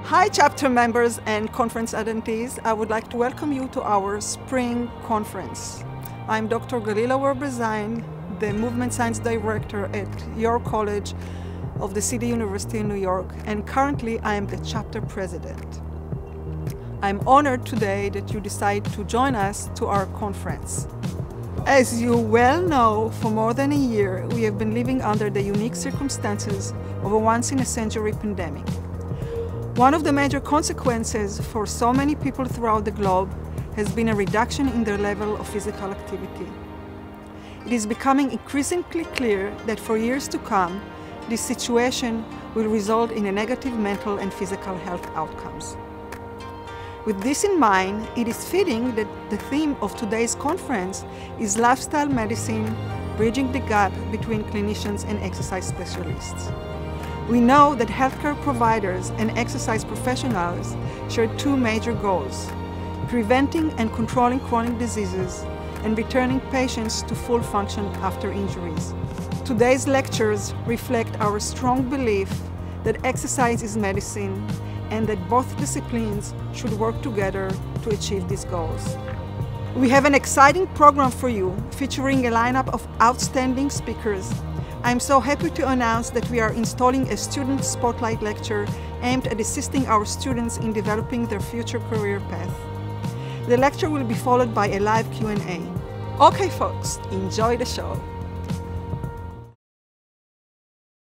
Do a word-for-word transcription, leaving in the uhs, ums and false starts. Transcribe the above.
Hi chapter members and conference attendees. I would like to welcome you to our spring conference. I'm Doctor Galila Werber-Zain, the Movement Science Director at York College of the City University in New York, and currently I am the chapter president. I'm honored today that you decide to join us to our conference. As you well know, for more than a year, we have been living under the unique circumstances of a once-in-a-century pandemic. One of the major consequences for so many people throughout the globe has been a reduction in their level of physical activity. It is becoming increasingly clear that for years to come, this situation will result in a negative mental and physical health outcomes. With this in mind, it is fitting that the theme of today's conference is lifestyle medicine, bridging the gap between clinicians and exercise specialists. We know that healthcare providers and exercise professionals share two major goals: preventing and controlling chronic diseases and returning patients to full function after injuries. Today's lectures reflect our strong belief that exercise is medicine and that both disciplines should work together to achieve these goals. We have an exciting program for you featuring a lineup of outstanding speakers. I'm so happy to announce that we are installing a student spotlight lecture aimed at assisting our students in developing their future career path. The lecture will be followed by a live Q and A. Okay folks, enjoy the show.